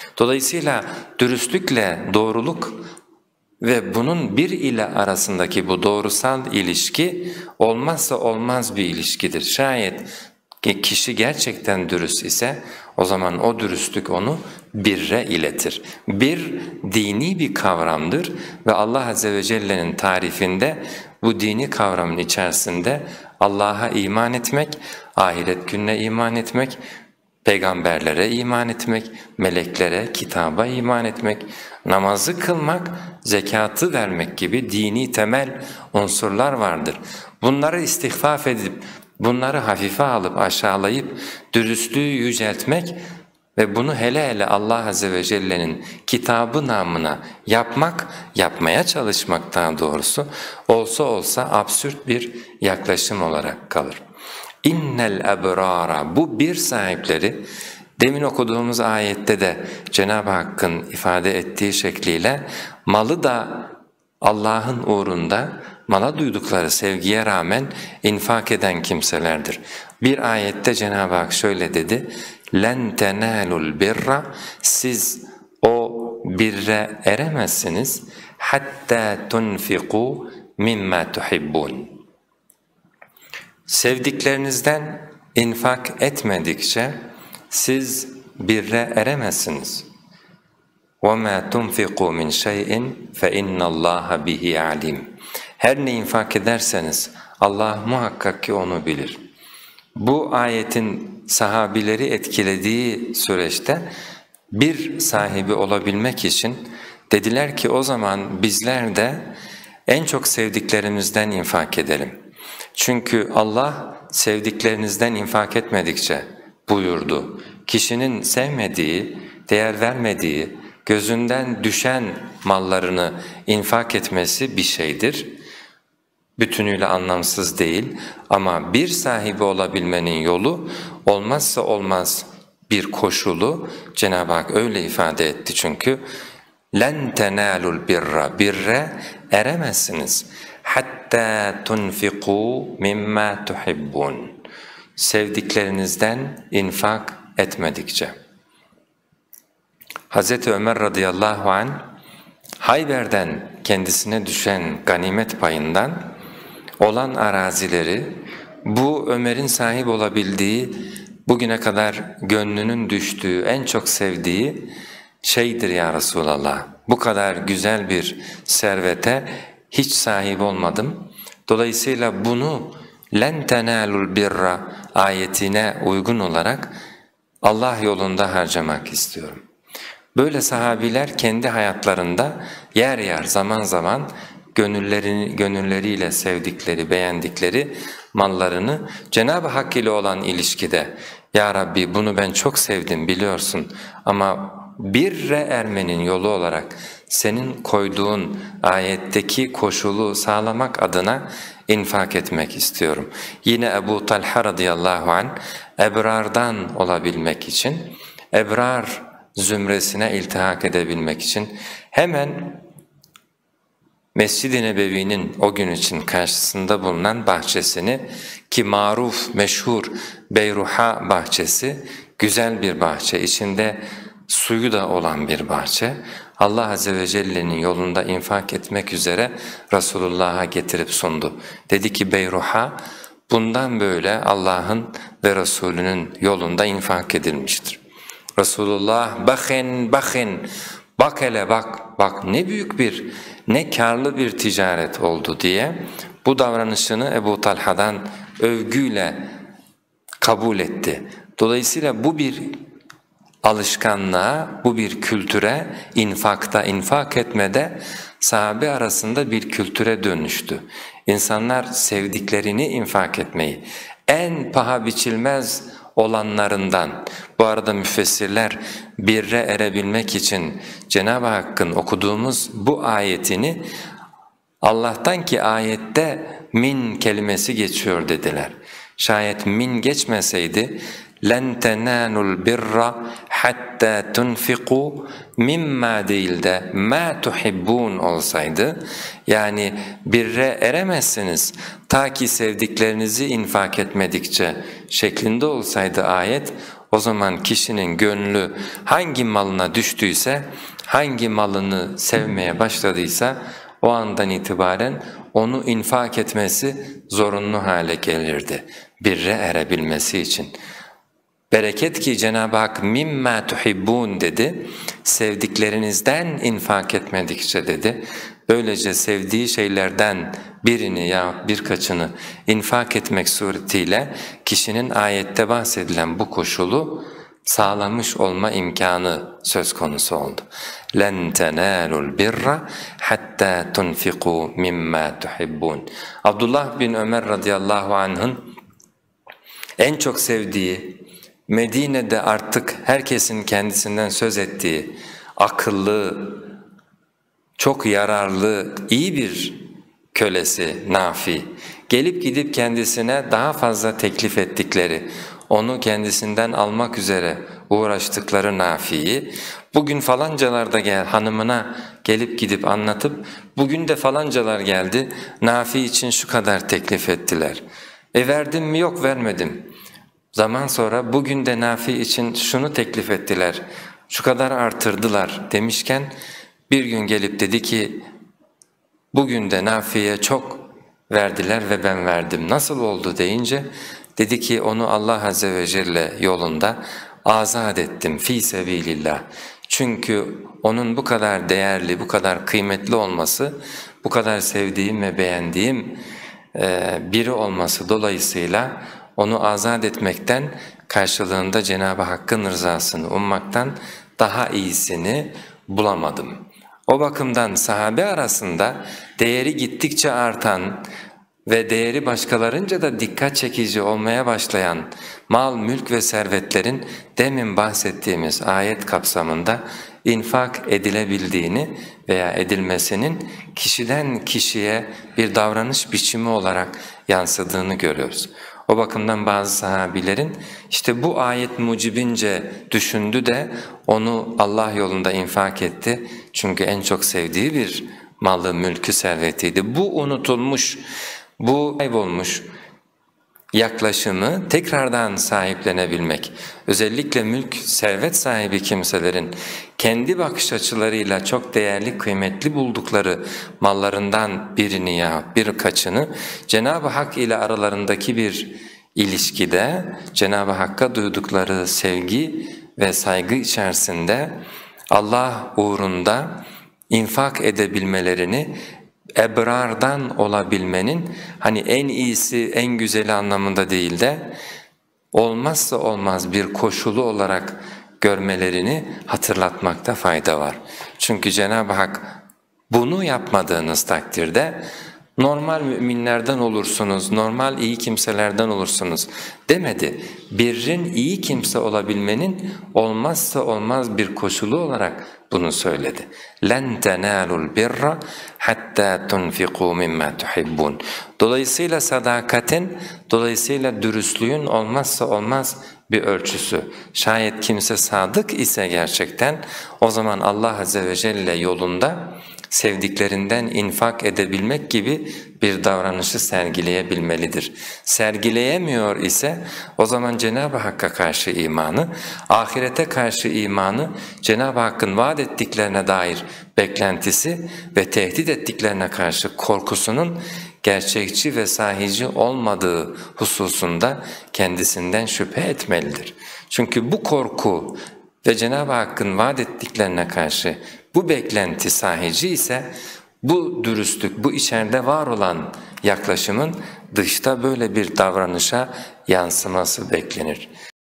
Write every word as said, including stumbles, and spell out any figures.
Dolayısıyla dürüstlükle doğruluk ve bunun bir ile arasındaki bu doğrusal ilişki olmazsa olmaz bir ilişkidir. Şayet kişi gerçekten dürüst ise o zaman o dürüstlük onu birre iletir. Bir dini bir kavramdır ve Allah Azze ve Celle'nin tarifinde bu dini kavramın içerisinde Allah'a iman etmek, ahiret gününe iman etmek, peygamberlere iman etmek, meleklere, kitaba iman etmek, namazı kılmak, zekatı vermek gibi dini temel unsurlar vardır. Bunları istihfaf edip, bunları hafife alıp aşağılayıp dürüstlüğü yüceltmek ve bunu hele hele Allah Azze ve Celle'nin kitabı namına yapmak, yapmaya çalışmak daha doğrusu olsa olsa absürt bir yaklaşım olarak kalır. İnnel ebrara, bu bir sahipleri demin okuduğumuz ayette de Cenab-ı Hakk'ın ifade ettiği şekliyle malı da Allah'ın uğrunda mala duydukları sevgiye rağmen infak eden kimselerdir. Bir ayette Cenab-ı Hak şöyle dedi: لَنْ تَنَالُوا الْبِرَّ, siz o birre eremezsiniz hatta tunfiqu mimma tuhibbun. Sevdiklerinizden infak etmedikçe siz birre eremezsiniz. وَمَا تُنْفِقُوا مِنْ شَيْءٍ فَاِنَّ اللّٰهَ بِهِ عَلِيمٌ. Her ne infak ederseniz Allah muhakkak ki onu bilir. Bu ayetin sahabileri etkilediği süreçte bir sahibi olabilmek için dediler ki o zaman bizler de en çok sevdiklerimizden infak edelim. Çünkü Allah sevdiklerinizden infak etmedikçe buyurdu. Kişinin sevmediği, değer vermediği, gözünden düşen mallarını infak etmesi bir şeydir. Bütünüyle anlamsız değil ama bir sahibi olabilmenin yolu olmazsa olmaz bir koşulu Cenab-ı Hak öyle ifade etti çünkü لَنْ تَنَالُوا الْبِرَّ, birre eremezsiniz hatta tunfiqu mimma tuhibbun, sevdiklerinizden infak etmedikçe. Hazreti Ömer radıyallahu anh Hayber'den kendisine düşen ganimet payından olan arazileri, bu Ömer'in sahip olabildiği, bugüne kadar gönlünün düştüğü, en çok sevdiği şeydir ya Resulallah. Bu kadar güzel bir servete hiç sahip olmadım. Dolayısıyla bunu لَنْ تَنَالُوا الْبِرَّ ayetine uygun olarak Allah yolunda harcamak istiyorum. Böyle sahabiler kendi hayatlarında yer yer zaman zaman gönüllerini, gönülleriyle sevdikleri, beğendikleri mallarını Cenab-ı Hak ile olan ilişkide "Ya Rabbi bunu ben çok sevdim biliyorsun ama birre ermenin yolu olarak senin koyduğun ayetteki koşulu sağlamak adına infak etmek istiyorum." Yine Ebu Talha radıyallahu anh ebrardan olabilmek için, ebrar zümresine iltihak edebilmek için hemen Mescid-i Nebevi'nin o gün için karşısında bulunan bahçesini, ki maruf, meşhur Beyruha bahçesi, güzel bir bahçe, içinde suyu da olan bir bahçe, Allah Azze ve Celle'nin yolunda infak etmek üzere Resulullah'a getirip sundu. Dedi ki Beyruha bundan böyle Allah'ın ve Resulünün yolunda infak edilmiştir. Resulullah bakın bakın, bak hele bak, bak ne büyük bir, ne karlı bir ticaret oldu diye bu davranışını Ebu Talha'dan övgüyle kabul etti. Dolayısıyla bu bir alışkanlığa, bu bir kültüre, infakta, infak etmede sahabe arasında bir kültüre dönüştü. İnsanlar sevdiklerini infak etmeyi, en paha biçilmez olanlarından, bu arada müfessirler birre erebilmek için Cenab-ı Hakk'ın okuduğumuz bu ayetini Allah'tan ki ayette min kelimesi geçiyor dediler. Şayet min geçmeseydi لَنْ تَنَانُوا الْبِرَّ حَتَّى تُنْفِقُوا مِمَّا değil de مَا تُحِبُّونَ olsaydı, yani birre eremezsiniz ta ki sevdiklerinizi infak etmedikçe şeklinde olsaydı ayet, o zaman kişinin gönlü hangi malına düştüyse, hangi malını sevmeye başladıysa o andan itibaren onu infak etmesi zorunlu hale gelirdi birre erebilmesi için. Bereket ki Cenab-ı Hak mimma tuhibbun dedi, sevdiklerinizden infak etmedikçe dedi. Böylece sevdiği şeylerden birini ya birkaçını infak etmek suretiyle kişinin ayette bahsedilen bu koşulu sağlamış olma imkanı söz konusu oldu. لَنْ تَنَالُوا الْبِرَّ حَتَّى تُنْفِقُوا مِمَّا تُحِبُّونَ. Abdullah bin Ömer radıyallahu anh'ın en çok sevdiği, Medine'de artık herkesin kendisinden söz ettiği, akıllı, çok yararlı, iyi bir kölesi Nafi, gelip gidip kendisine daha fazla teklif ettikleri, onu kendisinden almak üzere uğraştıkları Nafi'yi, bugün falancalarda gel hanımına gelip gidip anlatıp, bugün de falancalar geldi, Nafi için şu kadar teklif ettiler. E verdim mi? Yok, vermedim. Zaman sonra bugün de Nafi için şunu teklif ettiler, şu kadar artırdılar demişken bir gün gelip dedi ki bugün de Nafi'ye çok verdiler ve ben verdim. Nasıl oldu deyince dedi ki onu Allah Azze ve Celle yolunda azat ettim fî sebilillah. Çünkü onun bu kadar değerli, bu kadar kıymetli olması, bu kadar sevdiğim ve beğendiğim biri olması dolayısıyla onu azat etmekten, karşılığında Cenab-ı Hakk'ın rızasını ummaktan daha iyisini bulamadım. O bakımdan sahabe arasında değeri gittikçe artan ve değeri başkalarınca da dikkat çekici olmaya başlayan mal, mülk ve servetlerin demin bahsettiğimiz ayet kapsamında infak edilebildiğini veya edilmesinin kişiden kişiye bir davranış biçimi olarak yansıdığını görüyoruz. O bakımdan bazı sahabilerin işte bu ayet mucibince düşündü de onu Allah yolunda infak etti. Çünkü en çok sevdiği bir malı, mülkü, servetiydi. Bu unutulmuş, bu kaybolmuş yaklaşımı tekrardan sahiplenebilmek, özellikle mülk, servet sahibi kimselerin kendi bakış açılarıyla çok değerli, kıymetli buldukları mallarından birini ya birkaçını Cenab-ı Hak ile aralarındaki bir ilişkide Cenab-ı Hakk'a duydukları sevgi ve saygı içerisinde Allah uğrunda infak edebilmelerini, ebrardan olabilmenin hani en iyisi, en güzeli anlamında değil de olmazsa olmaz bir koşulu olarak görmelerini hatırlatmakta fayda var. Çünkü Cenab-ı Hak bunu yapmadığınız takdirde normal müminlerden olursunuz, normal iyi kimselerden olursunuz demedi. Birrin iyi kimse olabilmenin olmazsa olmaz bir koşulu olarak bunu söyledi. لَنْ تَنَالُوا الْبِرَّ حَتَّى تُنْفِقُوا مِمَّا تُحِبُّونَ. Dolayısıyla sadakatin, dolayısıyla dürüstlüğün olmazsa olmaz bir ölçüsü. Şayet kimse sadık ise gerçekten o zaman Allah Azze ve Celle yolunda sevdiklerinden infak edebilmek gibi bir davranışı sergileyebilmelidir. Sergileyemiyor ise o zaman Cenab-ı Hakk'a karşı imanı, ahirete karşı imanı, Cenab-ı Hakk'ın vaat ettiklerine dair beklentisi ve tehdit ettiklerine karşı korkusunun gerçekçi ve sahici olmadığı hususunda kendisinden şüphe etmelidir. Çünkü bu korku ve Cenab-ı Hakk'ın vaat ettiklerine karşı bu beklenti sahici ise bu dürüstlük, bu içeride var olan yaklaşımın dışta böyle bir davranışa yansıması beklenir.